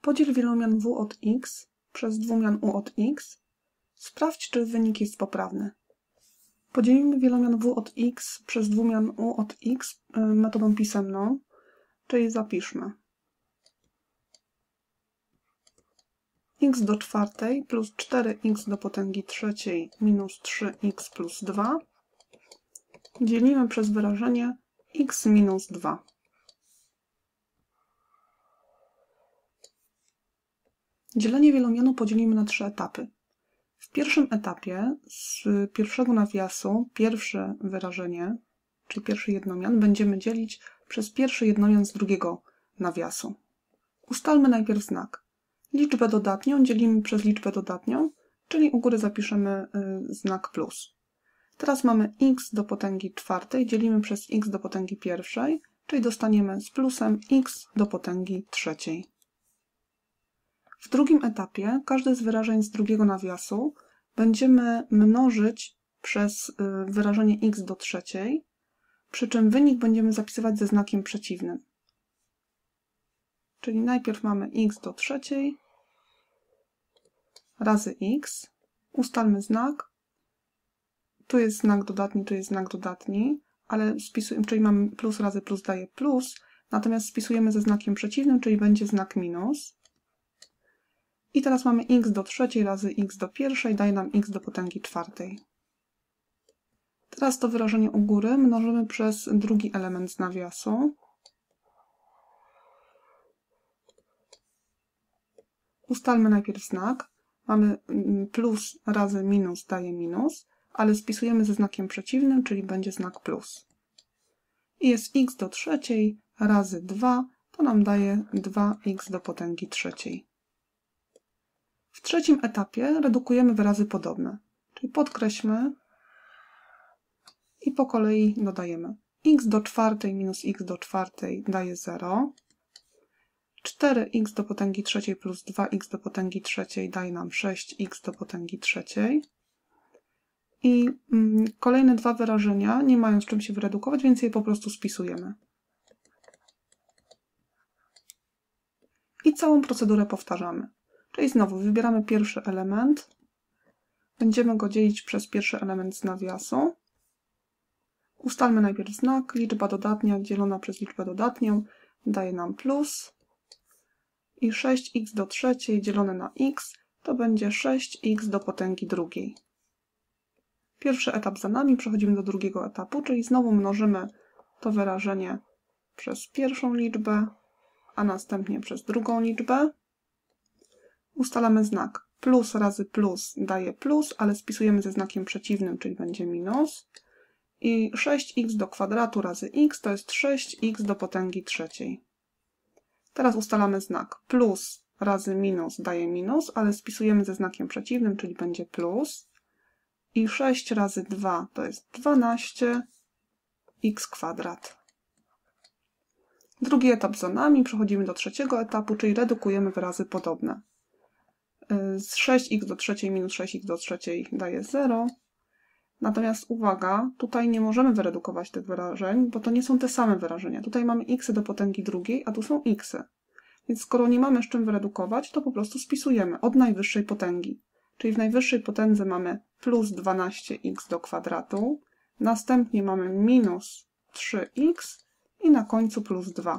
Podziel wielomian w od x przez dwumian u od x. Sprawdź, czy wynik jest poprawny. Podzielimy wielomian w od x przez dwumian u od x metodą pisemną, czyli zapiszmy x do czwartej plus 4x do potęgi trzeciej minus 3x plus 2 dzielimy przez wyrażenie x minus 2. Dzielenie wielomianu podzielimy na 3 etapy. W pierwszym etapie z pierwszego nawiasu pierwsze wyrażenie, czyli pierwszy jednomian, będziemy dzielić przez pierwszy jednomian z drugiego nawiasu. Ustalmy najpierw znak. Liczbę dodatnią dzielimy przez liczbę dodatnią, czyli u góry zapiszemy znak plus. Teraz mamy x do potęgi czwartej dzielimy przez x do potęgi pierwszej, czyli dostaniemy z plusem x do potęgi trzeciej. W drugim etapie każde z wyrażeń z drugiego nawiasu będziemy mnożyć przez wyrażenie x do trzeciej, przy czym wynik będziemy zapisywać ze znakiem przeciwnym. Czyli najpierw mamy x do trzeciej razy x. Ustalmy znak. Tu jest znak dodatni, tu jest znak dodatni, ale spisujemy, czyli mamy plus razy plus daje plus, natomiast spisujemy ze znakiem przeciwnym, czyli będzie znak minus. I teraz mamy x do trzeciej razy x do pierwszej daje nam x do potęgi czwartej. Teraz to wyrażenie u góry mnożymy przez drugi element z nawiasu. Ustalmy najpierw znak. Mamy plus razy minus daje minus, ale spisujemy ze znakiem przeciwnym, czyli będzie znak plus. I jest x do trzeciej razy 2, to nam daje 2x do potęgi trzeciej. W trzecim etapie redukujemy wyrazy podobne, czyli podkreślmy i po kolei dodajemy x do czwartej minus x do czwartej daje 0, 4x do potęgi trzeciej plus 2x do potęgi trzeciej daje nam 6x do potęgi trzeciej. I kolejne dwa wyrażenia nie mają z czym się wyredukować, więc je po prostu spisujemy. I całą procedurę powtarzamy. Czyli znowu wybieramy pierwszy element, będziemy go dzielić przez pierwszy element z nawiasu. Ustalmy najpierw znak, liczba dodatnia dzielona przez liczbę dodatnią daje nam plus i 6x do trzeciej dzielone na x to będzie 6x do potęgi drugiej. Pierwszy etap za nami, przechodzimy do drugiego etapu, czyli znowu mnożymy to wyrażenie przez pierwszą liczbę, a następnie przez drugą liczbę. Ustalamy znak. Plus razy plus daje plus, ale spisujemy ze znakiem przeciwnym, czyli będzie minus. I 6x do kwadratu razy x to jest 6x do potęgi trzeciej. Teraz ustalamy znak. Plus razy minus daje minus, ale spisujemy ze znakiem przeciwnym, czyli będzie plus. I 6 razy 2 to jest 12x kwadrat. Drugi etap za nami, przechodzimy do trzeciego etapu, czyli redukujemy wyrazy podobne. Z 6x do trzeciej minus 6x do trzeciej daje 0. Natomiast uwaga, tutaj nie możemy wyredukować tych wyrażeń, bo to nie są te same wyrażenia. Tutaj mamy x do potęgi drugiej, a tu są x. Więc skoro nie mamy z czym wyredukować, to po prostu spisujemy od najwyższej potęgi. Czyli w najwyższej potędze mamy plus 12x do kwadratu, następnie mamy minus 3x i na końcu plus 2.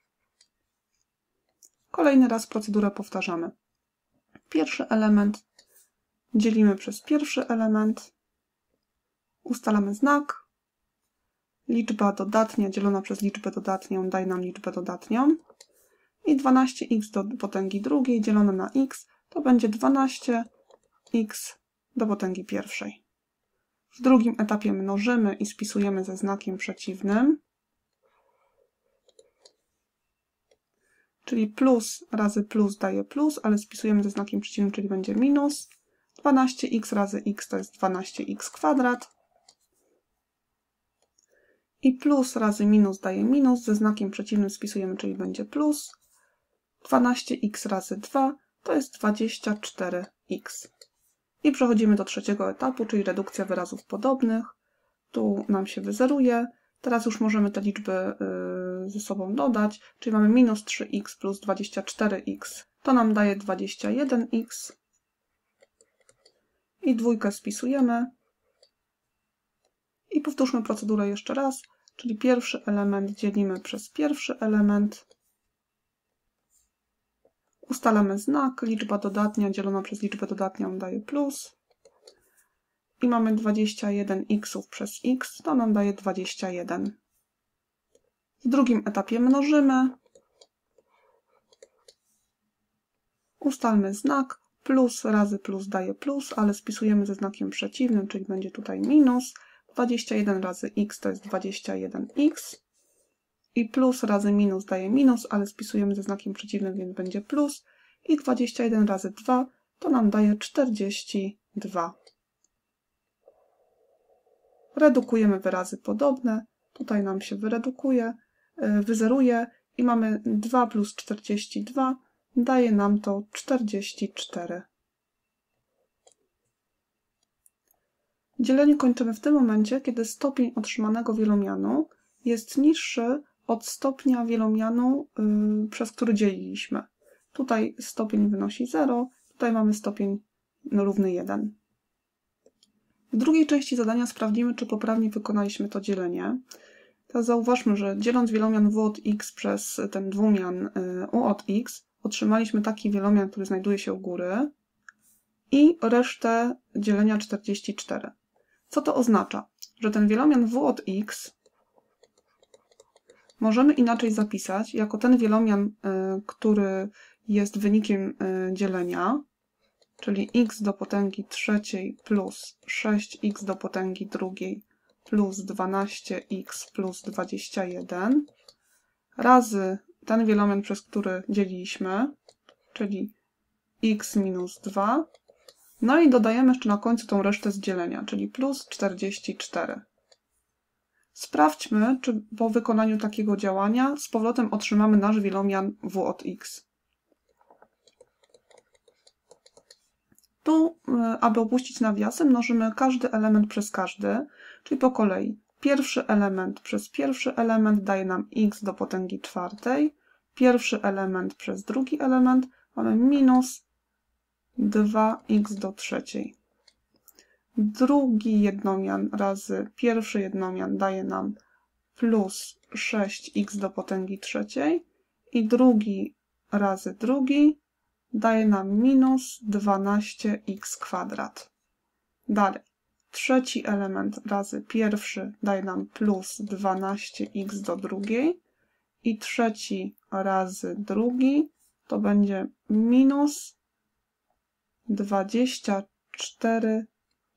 Kolejny raz procedurę powtarzamy. Pierwszy element dzielimy przez pierwszy element, ustalamy znak, liczba dodatnia dzielona przez liczbę dodatnią daje nam liczbę dodatnią i 12x do potęgi drugiej dzielone na x to będzie 12x do potęgi pierwszej. W drugim etapie mnożymy i spisujemy ze znakiem przeciwnym, czyli plus razy plus daje plus, ale spisujemy ze znakiem przeciwnym, czyli będzie minus. 12x razy x to jest 12x kwadrat. I plus razy minus daje minus, ze znakiem przeciwnym spisujemy, czyli będzie plus. 12x razy 2 to jest 24x. I przechodzimy do trzeciego etapu, czyli redukcja wyrazów podobnych. Tu nam się wyzeruje. Teraz już możemy te liczby ze sobą dodać, czyli mamy minus 3x plus 24x to nam daje 21x i dwójkę spisujemy i powtórzmy procedurę jeszcze raz, czyli pierwszy element dzielimy przez pierwszy element, ustalamy znak, liczba dodatnia dzielona przez liczbę dodatnią daje plus i mamy 21x przez x, to nam daje 21. W drugim etapie mnożymy, ustalmy znak, plus razy plus daje plus, ale spisujemy ze znakiem przeciwnym, czyli będzie tutaj minus. 21 razy x to jest 21x i plus razy minus daje minus, ale spisujemy ze znakiem przeciwnym, więc będzie plus i 21 razy 2 to nam daje 42. Redukujemy wyrazy podobne, tutaj nam się wyzeruje i mamy 2 plus 42 daje nam to 44. Dzielenie kończymy w tym momencie, kiedy stopień otrzymanego wielomianu jest niższy od stopnia wielomianu, przez który dzieliliśmy. Tutaj stopień wynosi 0, tutaj mamy stopień równy 1. W drugiej części zadania sprawdzimy, czy poprawnie wykonaliśmy to dzielenie. Teraz zauważmy, że dzieląc wielomian w od x przez ten dwumian u od x, otrzymaliśmy taki wielomian, który znajduje się u góry i resztę dzielenia 44. Co to oznacza? Że ten wielomian w od x możemy inaczej zapisać jako ten wielomian, który jest wynikiem dzielenia, czyli x do potęgi trzeciej plus 6x do potęgi drugiej plus 12x plus 21 razy ten wielomian, przez który dzieliliśmy, czyli x minus 2. No i dodajemy jeszcze na końcu tą resztę z dzielenia, czyli plus 44. Sprawdźmy, czy po wykonaniu takiego działania z powrotem otrzymamy nasz wielomian w od x. Tu, aby opuścić nawiasy, mnożymy każdy element przez każdy, czyli po kolei. Pierwszy element przez pierwszy element daje nam x do potęgi czwartej. Pierwszy element przez drugi element mamy minus 2x do trzeciej. Drugi jednomian razy pierwszy jednomian daje nam plus 6x do potęgi trzeciej i drugi razy drugi daje nam minus 12x kwadrat. Dalej, trzeci element razy pierwszy daje nam plus 12x do drugiej i trzeci razy drugi to będzie minus 24x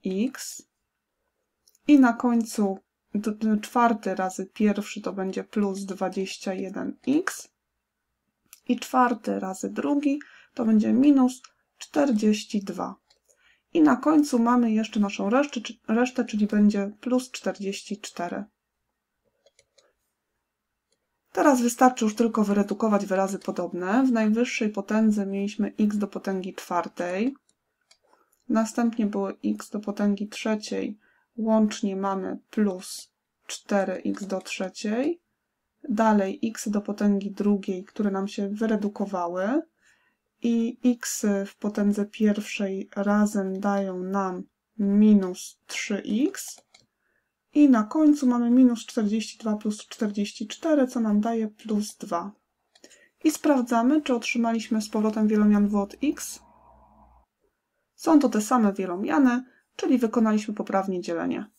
i na końcu czwarty razy pierwszy to będzie plus 21x i czwarty razy drugi to będzie minus 42. I na końcu mamy jeszcze naszą resztę, czyli będzie plus 44. Teraz wystarczy już tylko wyredukować wyrazy podobne. W najwyższej potędze mieliśmy x do potęgi czwartej. Następnie było x do potęgi trzeciej. Łącznie mamy plus 4x do trzeciej. Dalej x do potęgi drugiej, które nam się wyredukowały. I x w potędze pierwszej razem dają nam minus 3x. I na końcu mamy minus 42 plus 44, co nam daje plus 2. I sprawdzamy, czy otrzymaliśmy z powrotem wielomian w od x. Są to te same wielomiany, czyli wykonaliśmy poprawnie dzielenie.